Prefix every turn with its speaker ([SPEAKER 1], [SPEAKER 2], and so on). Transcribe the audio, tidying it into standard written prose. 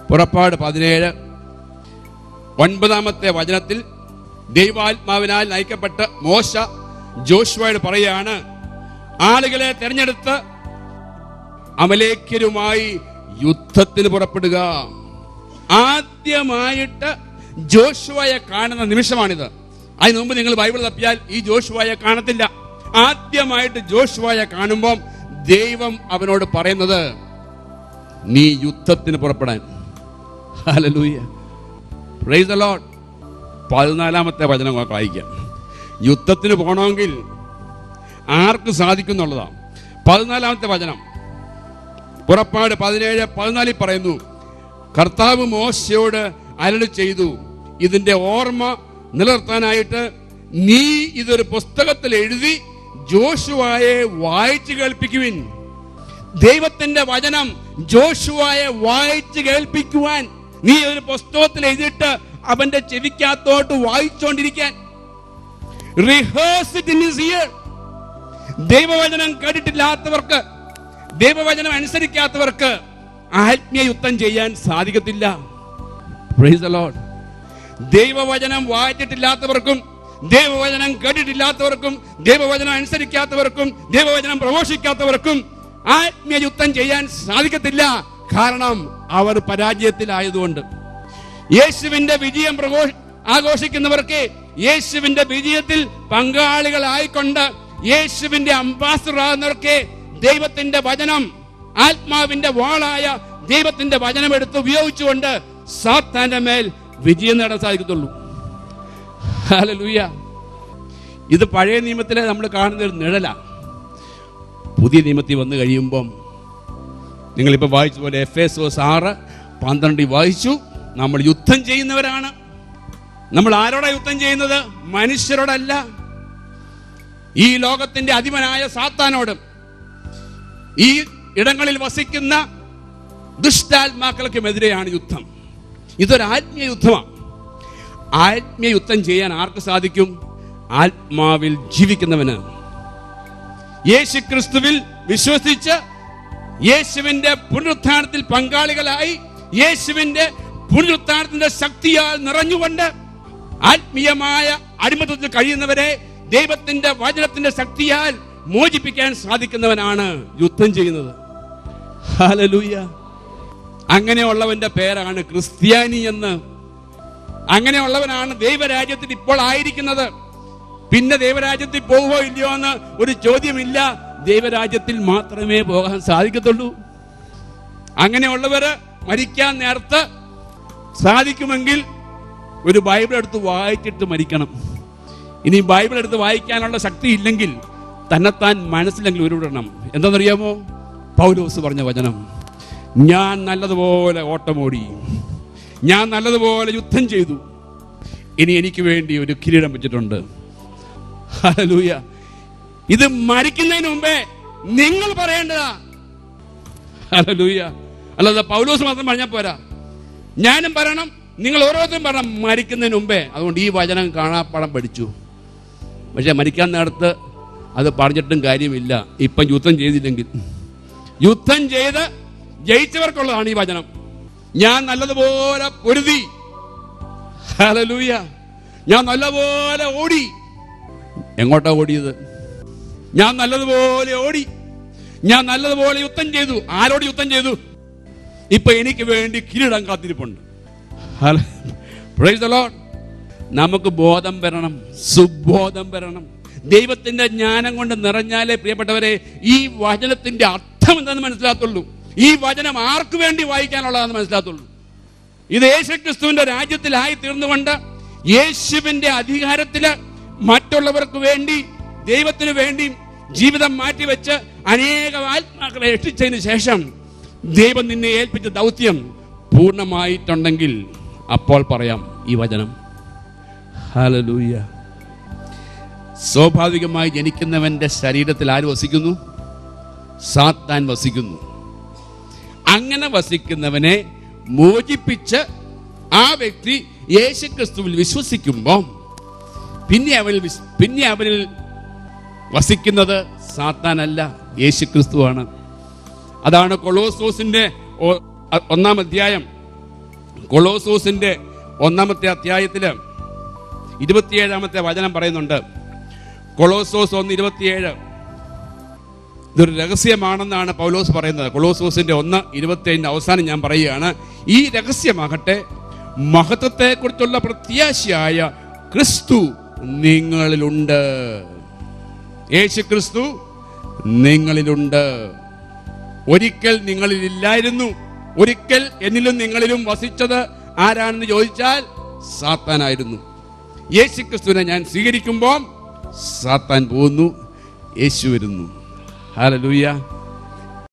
[SPEAKER 1] പുറപ്പാട് 17:9 ദൈവാത്മാവിനാൽ നയിക്കപ്പെട്ട മോശ ജോഷുവയോട് പറയാണ്, ആളുകളെ തെരഞ്ഞെടുത്ത് അമലേക്യരുമായി യുദ്ധത്തിന് പുറപ്പെടുക. ആദ്യമായിട്ട് ജോഷുവയെ കാണുന്ന നിമിഷമാണിത്. അതിനു മുമ്പ് നിങ്ങൾ ബൈബിൾ തപ്പിയാൽ ഈ ജോഷുവയെ കാണത്തില്ല. ആദ്യമായിട്ട് ജോഷുവയെ കാണുമ്പോൾ ദൈവം അവനോട് പറയുന്നത്, നീ യുദ്ധത്തിന് പുറപ്പെടാൻ. Hallelujah, praise the Lord. 14-ാമത്തെ വചനം വായിക്കാം. യുദ്ധത്തിന് പോകണമെങ്കിൽ ആർക്ക് സാധിക്കുന്നുള്ളതാണ്. 14-ാമത്തെ വചനം പുറപ്പാട് 17:14 പറയുന്നു, കർത്താവ് മോശയോട് അരുളി ചെയ്തു, ഇതിന്റെ ഓർമ്മ നിലനിർത്താനായിട്ട് നീ ഇതൊരു പുസ്തകത്തിൽ എഴുതി ജോഷുവയെ വായിച്ചു കേൾപ്പിക്കുവിൻ. ദൈവത്തിന്റെ വചനം ജോഷുവയെ വായിച്ചു കേൾപ്പിക്കുവാൻ നീ ഒരു പുസ്തകത്തിൽ എഴുതിയിട്ട് അവന്റെ ചെവിക്കകത്തോട്ട് വായിച്ചോണ്ടിരിക്കാൻ. Rehearse it in his ear. ദൈവവചനം കേട്ടിട്ടില്ലാത്തവർക്ക്, ദൈവവചനം അനുസരിക്കാത്തവർക്ക് ആത്മീയ യുദ്ധം ചെയ്യാൻ സാധിക്കത്തില്ല. Praise the Lord. ദൈവവചനം വായിച്ചിട്ടില്ലാത്തവർക്കും ദൈവവചനം കേട്ടിട്ടില്ലാത്തവർക്കും ദൈവവചനം അനുസരിക്കാത്തവർക്കും ദൈവവചനം പ്രഘോഷിക്കാത്തവർക്കും ആത്മീയ യുദ്ധം ചെയ്യാൻ സാധിക്കത്തില്ല. കാരണം അവർ പരാജയത്തിലായതുകൊണ്ട്. യേശുവിന്റെ വിജയം ആഘോഷിക്കുന്നവർക്ക് യേശുവിന്റെ വിജയത്തിൽ പങ്കാളികളായിക്കൊണ്ട് യേശുവിന്റെ അംബാസഡർ ആകുന്നവർക്ക് ദൈവത്തിന്റെ വചനം, ആത്മാവിന്റെ വാളായ ദൈവത്തിന്റെ വചനം എടുത്ത് ഉപയോഗിച്ചുകൊണ്ട് സാത്താന്റെ മേൽ വിജയം നേടാൻ സാധിക്കത്തുള്ളൂ. ഹല്ലേലൂയ. ഇത് പഴയ നിയമത്തിലെ നമ്മൾ കാണുന്ന ഒരു നിഴല. പുതിയ നിയമത്തിൽ വന്നു കഴിയുമ്പം നിങ്ങളിപ്പോൾ വായിച്ച പോലെ എഫേസോസ് 6:12 വായിച്ചു. നമ്മൾ യുദ്ധം ചെയ്യുന്നവരാണ്. നമ്മൾ ആരോടാ യുദ്ധം ചെയ്യുന്നത്? മനുഷ്യരോടല്ല, ഈ ലോകത്തിന്റെ അധിപനായ സാത്താനോടും ഈ ഇടങ്ങളിൽ വസിക്കുന്ന ദുഷ്ടാത്മാക്കൾക്കുമെതിരെയാണ് യുദ്ധം. ഇതൊരു ആത്മീയ യുദ്ധമാണ്. ആത്മീയ യുദ്ധം ചെയ്യാൻ ആർക്ക് സാധിക്കും? ആത്മാവിൽ ജീവിക്കുന്നവന്. യേശു ക്രിസ്തുവിൽ വിശ്വസിച്ച് യേശുവിന്റെ പുനരുത്ഥാനത്തിൽ പങ്കാളികളായി യേശുവിന്റെ പുനരുത്ഥാനത്തിന്റെ ശക്തിയാൽ നിറഞ്ഞുകൊണ്ട് ആത്മീയമായ അടിമത്തത്തിൽ കഴിയുന്നവരെ ദൈവത്തിന്റെ വചനത്തിന്റെ ശക്തിയാൽ മോചിപ്പിക്കാൻ സാധിക്കുന്നവനാണ് യുദ്ധം ചെയ്യുന്നത്. ഹല്ലേലൂയ. അങ്ങനെയുള്ളവന്റെ പേരാണ് ക്രിസ്ത്യാനി എന്ന്. അങ്ങനെയുള്ളവനാണ് ദൈവരാജ്യത്തിൽ ഇപ്പോൾ ആയിരിക്കുന്നത്. പിന്നെ ദൈവരാജ്യത്തിൽ പോകുമോ ഇല്ലയോ എന്ന് ഒരു ചോദ്യമില്ല. ദൈവരാജ്യത്തിൽ മാത്രമേ പോകാൻ സാധിക്കത്തുള്ളൂ. അങ്ങനെയുള്ളവര് മരിക്കാൻ നേരത്ത് സാധിക്കുമെങ്കിൽ ഒരു ബൈബിൾ എടുത്ത് വായിച്ചിട്ട് മരിക്കണം. ഇനി ബൈബിൾ എടുത്ത് വായിക്കാനുള്ള ശക്തി ഇല്ലെങ്കിൽ തന്നെത്താൻ മനസ്സിലെങ്കിൽ ഉരുവിടണം. എന്താണെന്നറിയാമോ? പൗലോസ് പറഞ്ഞ വചനം, ഞാൻ നല്ലതുപോലെ ഓട്ടമോടി, ഞാൻ നല്ലതുപോലെ യുദ്ധം ചെയ്തു, ഇനി എനിക്ക് വേണ്ടി ഒരു കിരീടം വെച്ചിട്ടുണ്ട്. ഹല്ലേലൂയ. ഇത് മരിക്കുന്നതിന് മുമ്പേ നിങ്ങൾ പറയേണ്ടതാ. ഹല്ലേലൂയ. അല്ലാതെ പൗലോസ് മാത്രം പറഞ്ഞാൽ പോരാ, ഞാനും പറയണം, നിങ്ങൾ ഓരോരുത്തരും പറയണം മരിക്കുന്നതിന് മുമ്പേ. അതുകൊണ്ട് ഈ വചനം കാണാപ്പാടം പഠിച്ചു. പക്ഷെ മരിക്കാൻ നേരത്ത് അത് പറഞ്ഞിട്ടും കാര്യമില്ല. ഇപ്പം യുദ്ധം ചെയ്തില്ലെങ്കിൽ, യുദ്ധം ചെയ്ത് ജയിച്ചവർക്കുള്ളതാണ് ഈ വചനം. ഞാൻ നല്ലതുപോലെ പൊരുതി, ഹല്ലേലൂയ, ഞാൻ നല്ലപോലെ ഓടി. എങ്ങോട്ടാ ഓടിയത്? ഞാൻ നല്ലതുപോലെ ഓടി, ഞാൻ നല്ലതുപോലെ യുദ്ധം ചെയ്തു. ആരോട് യുദ്ധം ചെയ്തു? ഇപ്പൊ എനിക്ക് വേണ്ടി കിരീടം കാത്തിരിപ്പുണ്ട്. Price the Lord. നമുക്ക് ബോധം വരണം, സുബോധം വരണം. ദൈവത്തിന്റെ ജ്ഞാനം കൊണ്ട് നിറഞ്ഞാലേ പ്രിയപ്പെട്ടവരെ ഈ വചനത്തിന്റെ അർത്ഥം എന്താണെന്ന് മനസ്സിലാത്തുള്ളൂ. ഈ വചനം ആർക്ക് വേണ്ടി വായിക്കാനുള്ളതാണെന്ന് മനസ്സിലാത്തുള്ളൂ. ഇത് യേശുക്രിസ്തുവിന്റെ രാജ്യത്തിലായി തീർന്നുകൊണ്ട് യേശുവിന്റെ അധികാരത്തില് മറ്റുള്ളവർക്ക് വേണ്ടി, ദൈവത്തിന് വേണ്ടി ജീവിതം മാറ്റിവെച്ച് അനേക ആത്മാക്കളെ രക്ഷിച്ചതിന് ശേഷം ദൈവം നിന്നെ ഏൽപ്പിച്ച ദൗത്യം പൂർണ്ണമായിട്ടുണ്ടെങ്കിൽ അപ്പോൾ പറയാം ഈ വചനം. ഹല്ലേലൂയ. സ്വാഭാവികമായി ജനിക്കുന്നവന്റെ ശരീരത്തിൽ ആര് വസിക്കുന്നു? സാത്താൻ വസിക്കുന്നു. അങ്ങനെ വസിക്കുന്നവനെ മോചിപ്പിച്ച് ആ വ്യക്തി യേശുക്രിസ്തുവിൽ വിശ്വസിക്കുമ്പോൾ പിന്നെ അവനിൽ വസിക്കുന്നത് സാത്താനല്ല, യേശുക്രിസ്തുവാണ്. അതാണ് കൊളോസോസിന്റെ 1-ാം അധ്യായം കൊളോസോസിന്റെ 1-ാമത്തെ അധ്യായത്തില് 27-ാമത്തെ വചനം പറയുന്നുണ്ട്. കൊളോസോസ് 1:27. ഇതൊരു രഹസ്യമാണെന്നാണ് പൗലോസ് പറയുന്നത്. കൊളോസോസിന്റെ 1:27 അവസാനം ഞാൻ പറയുകയാണ്, ഈ രഹസ്യമാകട്ടെ മഹത്വത്തെക്കുറിച്ചുള്ള പ്രത്യാശയായ ക്രിസ്തു നിങ്ങളിലുണ്ട്. യേശു ക്രിസ്തു നിങ്ങളിലുണ്ട്. ഒരിക്കൽ നിങ്ങളിലില്ലായിരുന്നു. ഒരിക്കൽ എന്നിലും നിങ്ങളിലും വസിച്ചത് ആരാണെന്ന് ചോദിച്ചാൽ സാത്താനായിരുന്നു. യേശു ക്രിസ്തുവിനെ ഞാൻ സ്വീകരിക്കുമ്പോൾ സാത്താൻ പോകുന്നു, യേശു വരുന്നു. ഹല്ലേലൂയ.